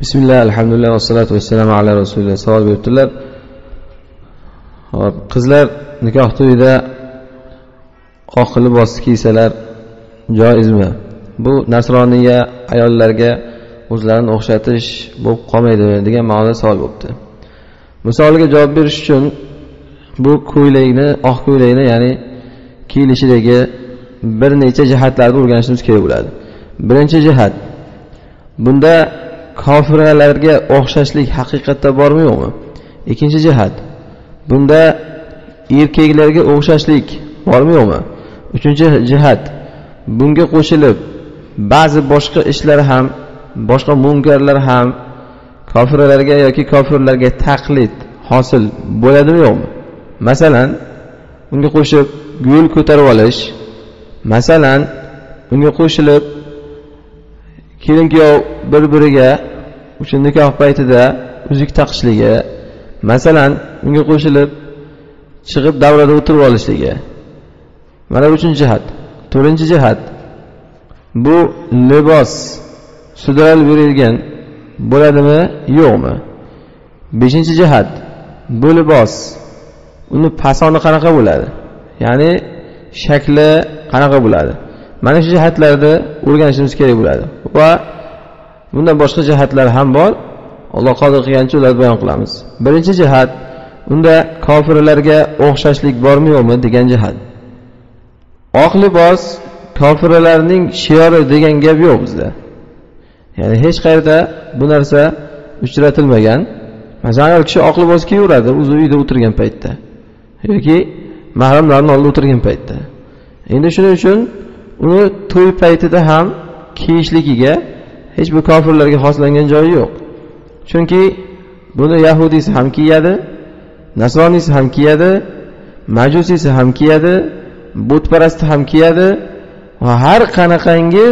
Bismillah, alhamdulillah, vassalatu vassalamu ala rasulillah. Savol beribdilar. Qizlar nikoh to'yida oq libos kiysalar joizmi? Bu nasroniya ayollarga o'zlarini o'xshatish bo'lib qolmaydi degan ma'noda savol bo'libdi. Misoliga javob berish uchun bu ko'ylakni, oq ko'ylakni, ya'ni kiyilishidagi bir necha jihatlarni o'rganishimiz kerak bo'ladi. Birinchi jihat, bunda kofirlarga o'xshashlik haqiqatda bormi yo'qmi? Ikkinchi jihat, bunda erkaklarga o'xshashlik bormi yo'qmi? Uchinchi jihat, bunga qo'shilib ba'zi boshqa ishlar ham, boshqa munkarlar ham kofirlarga yoki kofirlarga taqlid hosil bo'ladimi yo'qmi? Masalan, unga qo'shib gul ko'tarib olish, masalan, unga qo'shilib kelin-kuyov bir-biriga o'sha nikoh paytida uzuk taqishligi, masalan, unga qo'shilib chiqib davrada o'tirib olishligi. Mana bu uchinchi jihat. To'rtinchi jihat, bu libos sudralib berilgan bo'ladimi, yo'qmi? Beshinchi jihat, bu libos uni pasoni qanaqa bo'ladi? Ya'ni shakli qanaqa bo'ladi? Mana shu jihatlarni o'rganishimiz kerak bo'ladi. Va bundan boshqa jihatlar ham bor. Alloh qodir qilgancha ularni bayon qilamiz. Birinchi jihat, unda kofirlarga o'xshashlik bormi yo'qmi degan jihat. Oq libos kofirlarning shiori degan gap yo'q bizda. Ya'ni hech qayerda bu narsa uchratilmagan. Masalan, ayol kishi oq libos kiyaveradi o'zi uyda o'tirgan paytda yoki mahramlarning oldida o'tirgan paytda. Endi shuning uchun uni to'y paytida ham kiyishligiga hech bir kofirlarga xoslangan joyi yo'q. Chunki buni yahudiysi ham kiyadi, nasroniysi ham kiyadi, majusisi ham kiyadi, butparasti ham kiyadi va har qanaqangi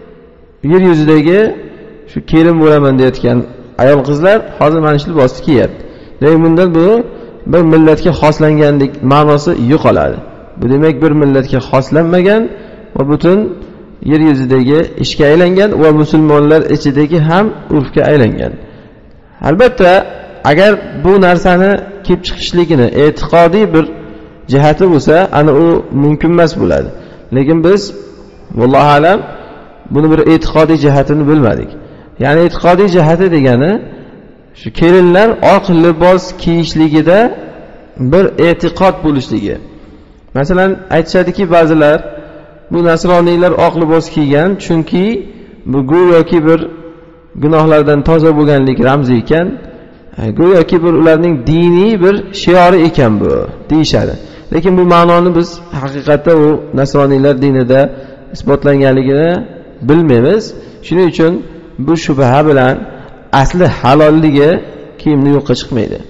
yer yuzidagi shu kelin bo'laman deyotgan ayol qizlar hozir mana shu libosni kiyadi. Demak, bundan bu bir millatga xoslanganlik ma'nosi yo'qoladi. Bu demak bir millatga xoslanmagan va butun yer yuzidagi ishga aylangan va musulmonlar ichidagi ham urfga aylangan. Albatta, agar bu narsani kelib chiqishligini e'tiqodiy bir jihati bo'lsa, ana u mumkin emas bo'ladi. Lekin biz vallohu alam buni bir e'tiqodiy jihatini bilmadik. Ya'ni e'tiqodiy jihati degani shu kelinlar oq libos kiyishligida bir e'tiqod bo'lishligi. Masalan, aytishadiki ba'zilar, bu nasroniylar oq libos kiygan chunki bu go'yoki bir gunohlardan toza bo'lganlik ramzi ekan, go'yoki bir ularning diniy bir shiori ekan bu deyishadi. Lekin bu ma'noni biz haqiqatda u nasroniylar dinida isbotlanganligini bilmaymiz. Shuning uchun bu shubha bilan asli halolligi kiyimni yo'qqa chiqmaydi.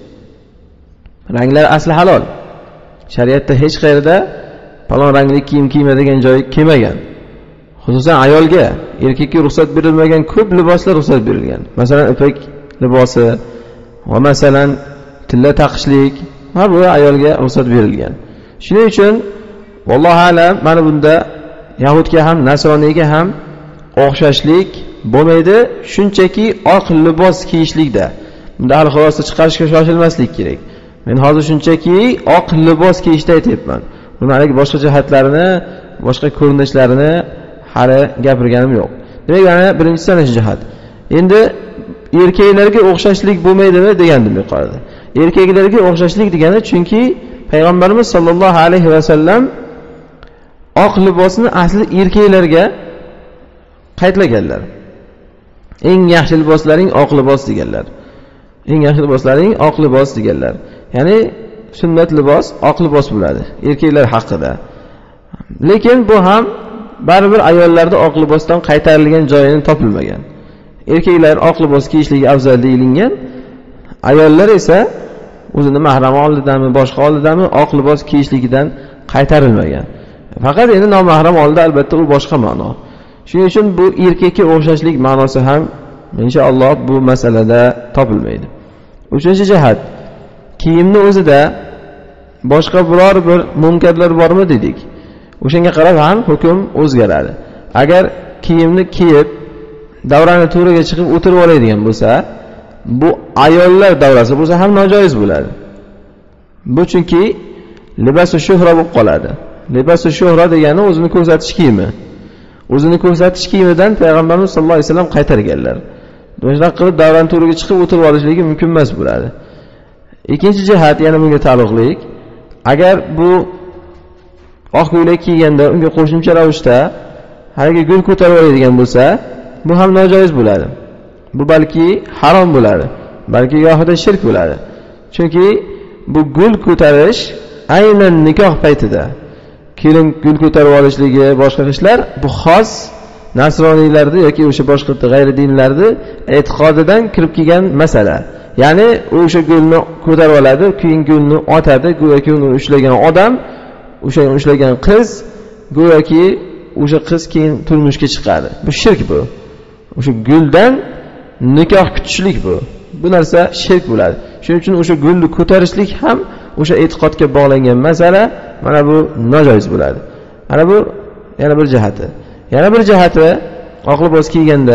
Ranglar asli halol. Shariatda hech qayerda falon rangli kiyim kiyma degan joy kelmagan. Xususan ayolga, erkakka ruxsat berilmagan ko'p liboslar ruxsat berilgan. Masalan, ipak libosi va masalan tilla taqishlik va bu ayolga ruxsat berilgan. Shuning uchun vallohu alam mana bunda yahudga ham nasroniyga ham o'xshashlik bo'lmaydi, shunchaki oq libos kiyishlikda. Bunda hali xulosa chiqarishga shoshilmaslik kerak. Men hozir shunchaki oq libos kiyishda aytayapman. Bunlarning boshqa jihatlarini, boshqa ko'rinishlarini hali gapirganim yo'q. Demak, mana birinchisi ana shu jihat. Endi erkaklarga o'xshashlik bo'lmaydimi degandim yuqorida. Erkaklarga o'xshashlik degani chunki payg'ambarimiz sollallohu alayhi va sallam oq libosni asli erkaklarga qaytlaganlar. Eng yaxshi liboslaring oq libos deganlar. Eng yaxshi liboslaring oq libos deganlar. Ya'ni sunnat libos oq libos bo'ladi erkaklar haqida. Lekin bu ham baribir ayollarda oq libosdan qaytarilgan joyini topilmagan. Erkaklar oq libos kiyishligi afzal deyilgan, ayollar esa o'zini mahram oldidami, boshqa oldidami oq libos kiyishligidan qaytarilmagan. Faqat endi nomahram oldida albatta u boshqa ma'no. Shuning uchun bu erkakka o'xshashlik ma'nosi ham inshaalloh bu masalada topilmaydi. Uchinchi jihat, kiyimni o'zida boshqa biror bir munkarlar bormi dedik. O'shanga qarab ham hukm o'zgaradi. Agar kiyimni kiyib davrani to'riga chiqib o'tirib oladigan bo'lsa, bu ayollar davrasi bo'lsa ham nojoiz bo'ladi. Bu chunki libosu shuhra bo'lib qoladi. Libosu shuhra degani o'zini ko'rsatish kiyimi. O'zini ko'rsatish kiyimidan payg'ambarimiz sollallohu alayhi vasallam qaytarganlar. Shunday qilib davran to'riga chiqib o'tirib olishligi mumkin emas bo'ladi. Ikkinchi jihat yana bunga taalluqli. Agar bu oq ko'ylak kiyganda unga qo'shimcha ravishda haligi gul ko'tarib oladigan bo'lsa, bu ham nojoiz bo'ladi. Bu balki harom bo'ladi, balki gohida shirk bo'ladi. Chunki bu gul ko'tarish aynan nikoh paytida kelin gul ko'tarib olishligi, boshqa ishlar bu xos nasroniylarda yoki o'sha boshqa g'ayri dinlarda e'tiqodidan kirib kelgan masala. Ya'ni o'sha gulni ko'tarib oladi, keyin gulni otadi, go'yoki uni ushlagan odam, o'sha ushlagan qiz, go'yoki o'sha qiz keyin turmushga chiqadi. Bu shirk bu. O'sha guldan nikoh kutishlik bu. Bu narsa shirk bo'ladi. Shuning uchun o'sha gulni ko'tarishlik ham o'sha e'tiqodga bog'langan masala, mana bu nojoiz bo'ladi. Mana bu yana bir jihati. Yana bir jihati, oq libos kiyganda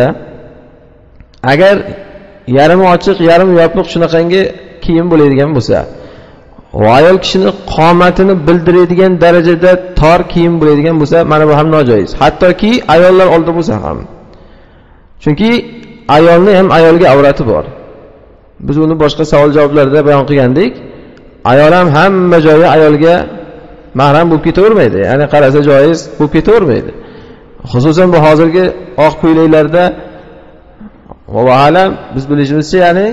agar yarimi ochiq, yarimi yopiq shunaqangi kiyim bo'ladigan bo'lsa, va ayol kishini qomatini bildiradigan darajada tor kiyim bo'ladigan bo'lsa, mana bu ham nojoiz. Hattoki ayollar oldida bo'lsa ham. Chunki ayolni ham ayolga avrati bor. Biz uni boshqa savol-javoblarda bayon qilgandik. Ayol ham hamma joyi ayolga mahram bo'lib ketavermaydi. Ya'ni qarasa joiz bo'lib ketavermaydi. Xususan bu hozirgi oq ko'ylaklarda va alam biz bilishimizcha, ya'ni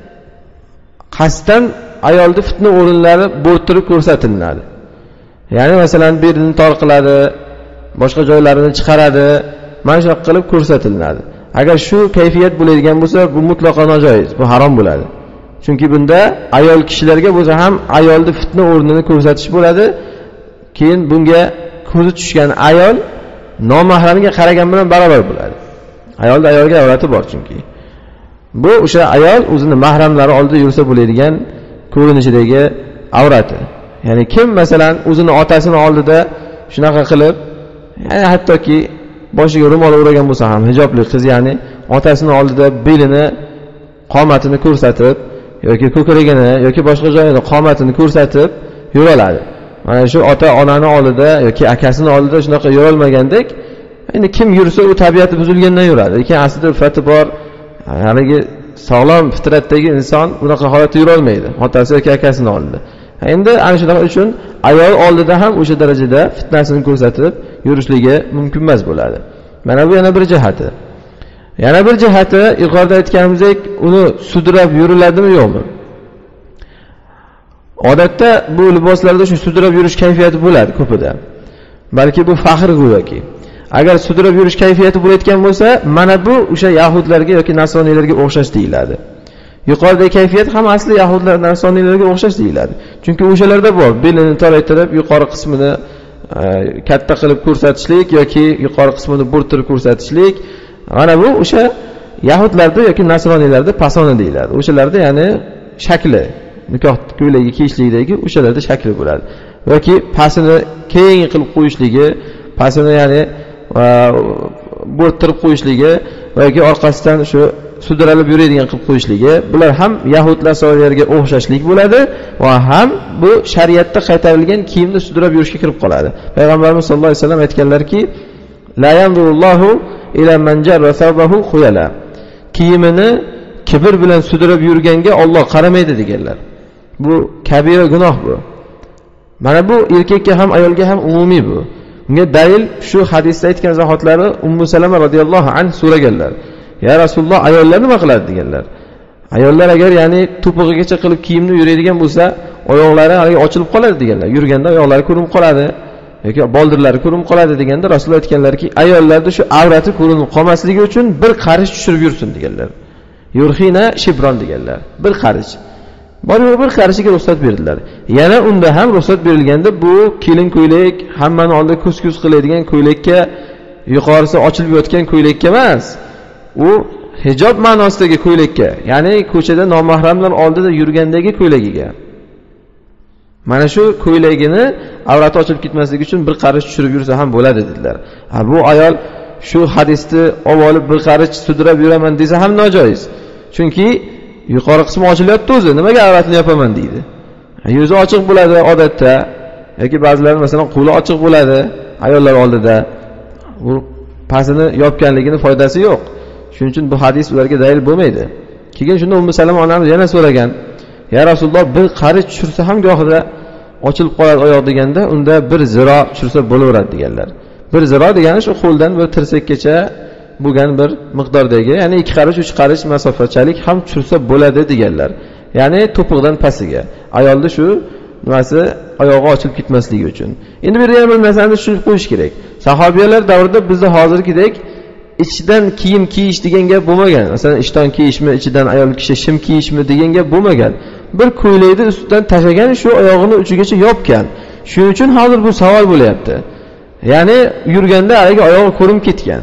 qasddan ayolni fitna o'rinlari bo'rttirib ko'rsatiladi. Ya'ni masalan belini tor qiladi, boshqa joylarini chiqaradi, mana shunday qilib ko'rsatiladi. Agar shu kayfiyat bo'ladigan bo'lsa, bu mutlaqo nojoiz, bu harom bo'ladi. Chunki bunda ayol kishilarga bo'lsa ham ayolni fitna o'rnini ko'rsatish bo'ladi. Keyin bunga ko'zi tushgan ayol nomahramga qaragan bilan barobar bo'ladi. Ayolda ayolga avrati bor chunki. Bu o'sha ayol o'zini mahramlari oldida yursa bo'ladigan ko'rinishidagi avrati. Ya'ni kim masalan o'zini otasini oldida shunaqa qilib, ya'ni hattoki boshiga ro'mol o'ragan bo'lsa ham hijobli qiz, ya'ni otasini oldida belini, qomatini ko'rsatib yoki ko'kragini yoki boshqa joyini qomatini ko'rsatib yuroladi. Mana shu ota-onani oldida yoki akasini oldida shunaqa yurolmagandek, endi kim yursa u tabiati buzilgandan yuradi. Lekin aslida fati bor, haligi sog'lom fitratdagi inson bunaqa holatda yura olmaydi, otasi yoki akasini oldida. Endi ana shunaqa uchun ayol oldida ham o'sha darajada fitnasini ko'rsatib yurishligi mumkin emas bo'ladi. Mana bu yana bir jihati. Yana bir jihati, yuqorida aytganimizdek, uni sudrab yuriladimi yo'qmi? Odatda bu liboslarda shu sudrab yurish kayfiyati bo'ladi ko'pida. Balki bu faxr go'yoki. Agar sudrab yurish kayfiyati bo'layotgan bo'lsa, mana bu o'sha yahudlarga yoki nasroniylarga o'xshash deyiladi. Yuqoridagi kayfiyat ham asli yahudlar, nasroniylarga o'xshash deyiladi. Chunki o'shalarda bor, belini toraytirib, yuqori qismini katta qilib ko'rsatishlik yoki yuqori qismini bo'rttirib ko'rsatishlik. Mana bu o'sha yahudlarda yoki nasroniylarda pasona deyiladi. O'shalarda ya'ni shakli, nikoh ko'ylagi kiyishlikdagi o'shalarda shakli bo'ladi. Yoki pasini keng qilib qo'yishligi, pasini ya'ni bo'rttirib qo'yishligi yoki orqasidan shu sudralib yuradigan qilib qo'yishligi, bular ham yahud nasroniylarga o'xshashlik bo'ladi va ham bu shariatda qaytarilgan kiyimni sudrab yurishga kirib qoladi. Payg'ambarimiz sollallohu alayhi vasallam aytganlarki, la yanzurullohu ila man jarra thawbahu khuyala. Kiyimini kibr bilan sudrab yurganga Alloh qaramaydi deganlar. Bu kabira gunoh bu. Mana bu erkakka ham ayolga ham umumiy bu. Bunga dalil shu hadisda aytgan zahotlari Ummu Salama radhiyallohu anha so'raganlar. Ya Rasululloh, ayollar nima qiladi deganlar. Ayollar agar ya'ni to'pig'igacha qilib kiyimni yuradigan bo'lsa, oyoqlari hali ochilib qoladi deganlar. Yurganda oyoqlari ko'rinib qoladi yoki boldirlari ko'rinib qoladi deganda Rasululloh aytganlarki, ayollarda shu avrati ko'rinib qolmasligi uchun bir qarish tushirib yursin deganlar. Yurxina shibron deganlar. Bir qarish. Bor-yo'q bir qarishiga ruxsat berdilar. Yana unda ham ruxsat berilganda bu kelin ko'ylak, hammani oldida ko'z-ko'z qiladigan ko'ylakka, yuqorisi ochilib yotgan ko'ylakka emas. U hijob ma'nosidagi ko'ylakka, ya'ni ko'chada nomahramlar oldida yurgandagi ko'ylagiga. Mana shu ko'ylagini avrati ochilib ketmasligi uchun bir qarish tushirib yursa ham bo'ladi dedilar. Bu ayol shu hadisni olib olib bir qarich sudrab yuraman desa ham nojoiz. Chunki yuqori qismi ochilyapti o'zi, nimaga avratni yopaman deydi. Yuzi ochiq bo'ladi odatda, yoki ba'zilar masalan qo'li ochiq bo'ladi ayollar oldida. U pastini yopganligini foydasi yo'q. Shuning uchun bu hadis ularga dalil bo'lmaydi. Keyin shunda Ummu Salama onamiz yana so'ragan: "Ya Rasululloh, bir qarich tushirsa ham gohida ochilib qoladi oyoq deganda, unda bir ziro tushirsa bo'laveradi" deganlar. Bir ziro degani shu qo'ldan bir tirsakkacha bo'lgan bir miqdordagi, ya'ni 2 qarich 3 qarich masofachalik ham tushirsa bo'ladi deganlar. Ya'ni to'piqdan pastiga. Ayolda shu nimasi oyog'i ochilib ketmasligi uchun. Endi bu yerda bir narsani tushunib qo'yish kerak. Sahobiyalar davrida bizda hozirgidek ichdan kiyim kiyish degan gap bo'lmagan. Masalan, ishton kiyishmi, ichidan ayol kishi shim kiyishmi degan gap bo'lmagan. Bir ko'ylakni ustidan tashagan, shu oyog'ini uchigacha yopgan. Shuning uchun hozir bu savol bo'lyapti. Ya'ni yurganda haligi oyog'i ko'rinib ketgan.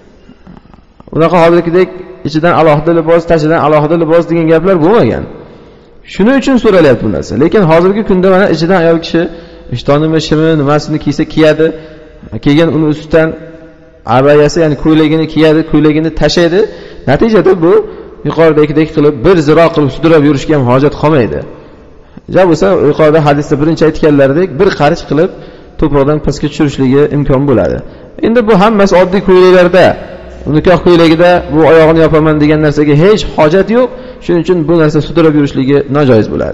Unaqa hozirgidek ichidan alohida libos, tashidan alohida libos degan gaplar bo'lmagan. Shuning uchun so'ralyapti bu narsa. Lekin hozirgi kunda mana ichidan ayol kishi ishtonimi, shimi, nimasini kiysa kiyadi. Keyin uni ustidan abayasi, ya'ni ko'ylagini kiyadi, ko'ylagini tashaydi. Natijada bu yuqoridagidek qilib bir ziro qilib sudrab yurishga ham hojat qolmaydi. Ja bo'lsa, yuqorida hadisda birinchi aytganlaridek bir qarich qilib to'piqdan pastga tushirishligi imkon bo'ladi. Endi bu hammasi oddiy ko'ylaklarda, nikoh ko'ylagida bu oyog'ini yopaman degan narsaga hech hojat yo'q. Shuning uchun bu narsa sudrab yurishligi nojoiz bo'ladi.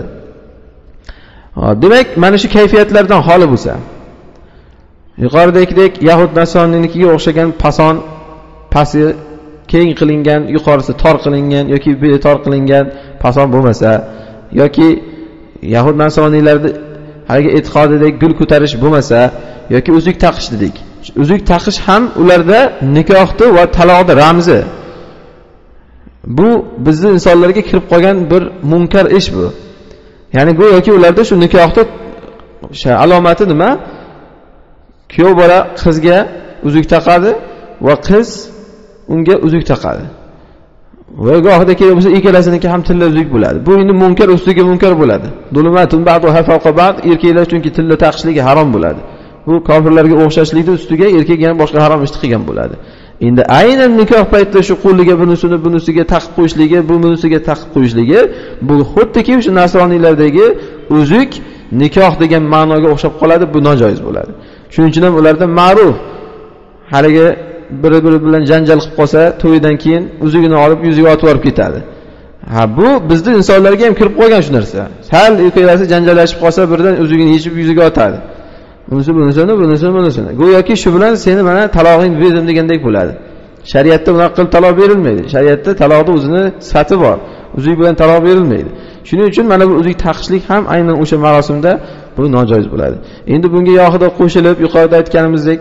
Demak, mana shu kayfiyatlardan xoli bo'lsa, yuqoridagidek Yahud Nasroniynikiga o'xshagan pason, pasti keng qilingan, yuqorisi tor qilingan yoki beli tor qilingan pason bo'lmasa, yoki Yahud Nasroniylarda haligi e'tiqodidek gul ko'tarish bo'lmasa, yoki uzuk taqish dedik. Uzuk taqish ham ularda nikohni va taloqni ramzi. Bu bizning insonlarga kirib qolgan bir munkar ish bu. Ya'ni go'yoki ularda shu nikohda alomati nima? Kuyov bola qizga uzuk taqadi va qiz unga uzuk taqadi. Va gohida kelib bo'lsa ikkalasiniki ham tilla uzuk bo'ladi. Bu endi munkar ustiga munkar bo'ladi. Dulumatun ba'duha fawqa ba'd, erkaklar chunki tilla taqishligi harom bo'ladi. Bu kofirlarga o'xshashlikni ustiga erkak yana boshqa harom ish qilgan bo'ladi. Endi aynan nikoh paytida shu qo'liga bunisiga taqib qo'yishligi, bunisiga taqib qo'yishligi, bu xuddiki o'sha nasroniylardagi uzuk nikoh degan ma'noga o'xshab qoladi, bu nojoiz bo'ladi. Shuning uchun ham ularda ma'ruf haligi biri-biri bilan janjal qilib qolsa, to'ydan keyin uzugini olib yuziga otib olib ketadi. Bu bizning insonlarga ham kirib qolgan shu narsa. Sal ikkalasi janjallashib qolsa, birdan uzugini yechib yuziga otadi. Bunisini. Go'yoki shu bilan seni mana talog'ingni berdim degandek bo'ladi. Shariatda bunaqa qilib taloq berilmaydi. Shariatda taloqning o'zini sifati bor. Uzuk bilan taloq berilmaydi. Shuning uchun mana bu uzuk taqishlik ham aynan o'sha marosimda bu nojoiz bo'ladi. Endi bunga yo'qida qo'shilib, yuqorida aytganimizdek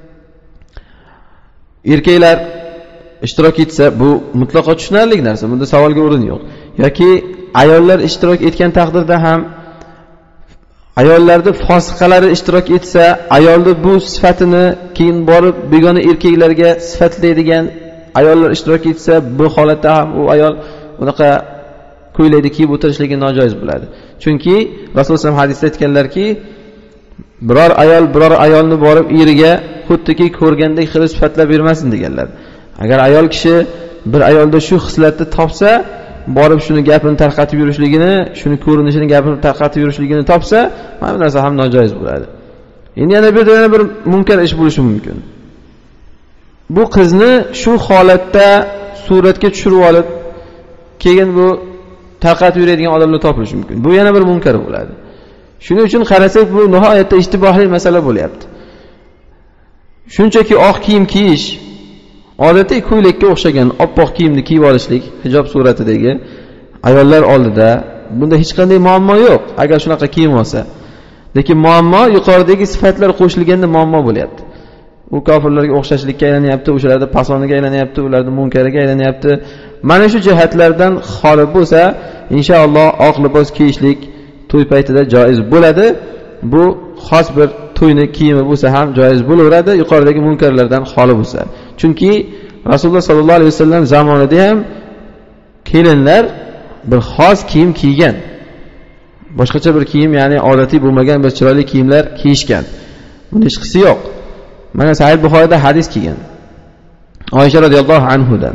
erkaklar ishtirok etsa, bu mutlaqo tushunarli narsa. Bunda savolga o'rin yo'q. Yoki ayollar ishtirok etgan taqdirda ham ayollarda fosiqalari ishtirok etsa, ayolning bu sifatini keyin borib begona erkaklarga sifatlaydigan ayollar ishtirok etsa, bu holatda ham u ayol unaqa ko'ylakni kiyib o'tirishligi nojoiz bo'ladi. Chunki Rasululloh sollallohu alayhi vasallam hadisda aytganlarki, biror ayolni borib eriga xuddiki ko'rgandek qilib sifatlab bermasin deganlar. Agar ayol kishi bir ayolda shu xislatni topsa, borib shuni gapini tarqatib yurishligini, shuni ko'rinishini gapini tarqatib yurishligini topsa, mana bu narsa ham nojoiz bo'ladi. Endi yana bir munkar ish bo'lishi mumkin. Bu qizni shu holatda suratga tushirib olib, keyin bu tarqatib yuradigan odamlar topilishi mumkin. Bu yana bir munkar bo'ladi. Shuning uchun qarasak, bu nihoyatda ishtibohli masala bo'lyapti. Shunchaki oq kiyim kiyish, odatiy ko'ylakka o'xshagan oppoq kiyimni kiyib olishlik, hijob suratidagi ayollar oldida bunda hech qanday muammo yo'q, agar shunaqa kiyim olsa. Lekin muammo yuqoridagi sifatlar qo'shilganda muammo bo'lyapti. U kofirlarga o'xshashlikka aylanyapti, o'shalarda pasoniga aylanyapti, ularning munkariga aylanyapti. Mana shu jihatlardan xoli bo'lsa, inshaalloh oq libos kiyishlik to'y paytida joiz bo'ladi. Bu xos bir to'yni kiyimi bo'lsa ham joiz bo'laveradi, yuqoridagi munkarlardan xoli bo'lsa. Chunki Rasululloh sollallohu alayhi vasallam zamonida ham kelinlar bir xos kiyim kiygan. Boshqacha bir kiyim, ya'ni odatiy bo'lmagan bir chiroyli kiyimlar kiyishgan. Bunda hech qisi yo'q. Mana Sahih Buxoriyda hadis kelgan. Oysha radhiyallohu anhudan.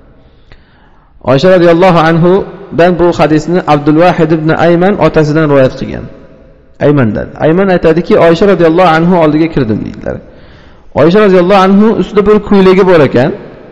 Oysha radhiyallohu anhudan bu hadisni Abdul Vahid ibn Ayman otasidan rivoyat qilgan. Aymandan. Ayman aytadiki, Oysha radhiyallohu anhu oldiga kirdim deydilar. Oysha radhiyallohu anhu ustida bir ko'ylagi bor ekan.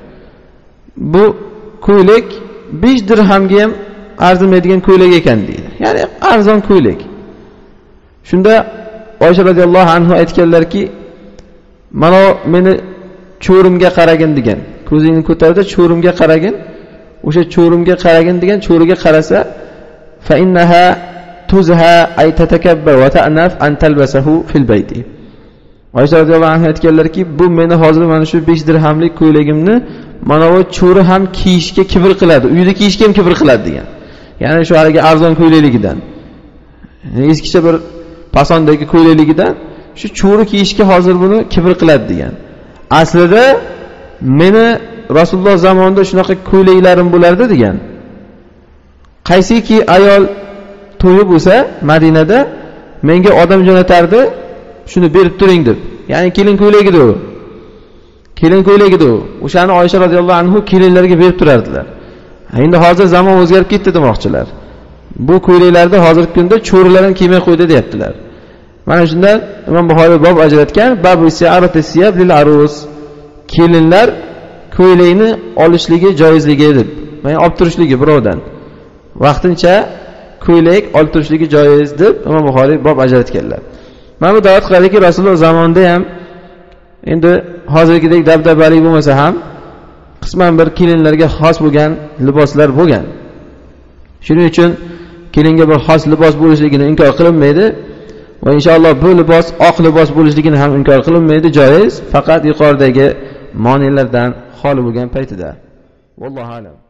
Bu ko'ylak 5 dirhamga ham arzimaydigan ko'ylak ekan deydi. Ya'ni arzon ko'ylak. Shunda Oysha radhiyallohu anhu aytganlarki, "Mana meni cho'rimga qaragin" degan. Ko'zingni ko'tarda cho'rimga qaragin. O'sha cho'rimga qaragin degan, cho'riga qarasa, "Fa innaha tuzha ay tatakabbar wa ta'naf an talbasahu fil bayti." Oysha radhiyallohu anha aytganlarki, "Bu meni hozir mana shu 5 dirhamlik ko'ylagimni mana bu cho'ri ham kiyishga kibr qiladi. Uyda kiyishga ham kibr qiladi" degan. Ya'ni shu haligi arzon ko'ylakligidan. Eskicha bir pasondagi ko'ylakligidan shu cho'ri kiyishga hozir buni kibr qiladi degan. Aslida meni Rasululloh zamonida shunaqa ko'ylaklarim bo'lardi degan. Qaysiki ayol to'yi bo'lsa Madinada menga odam jo'natardi, shuni berib turing deb. Ya'ni kelin ko'ylagidir u. Kelin ko'ylagidir u. O'shani Oysha radhiyallohu anhu kelinlarga berib turardilar. Endi hozir zamon o'zgarib ketdi demoqchilar. Bu ko'ylaklarda hozirgi kunda cho'rilarni kiymay qo'ydi deyaptilar. Mana shundan Imom Buxoriy bob ajratgan, babu si'arati siyab lil arus. Kelinlar ko'ylakni olishligi joizligi deb. Ya'ni olib turishligi birovdan. Vaqtincha ko'ylak olib turishligi joiz deb Imom Buxoriy bob ajratganlar. Mana bu da'vat qiladiki, Rasululloh zamonida ham endi hozirgidek dabdabali bo'lmasa ham qisman bir kelinlarga xos bo'lgan liboslar bo'lgan. Shuning uchun kelinga bir xos libos bo'lishligini inkor qilinmaydi va inshaalloh bu libos oq libos bo'lishligini ham inkor qilinmaydi, joiz, faqat yuqoridagi monelardan xoli bo'lgan paytida. Vallohu a'lam.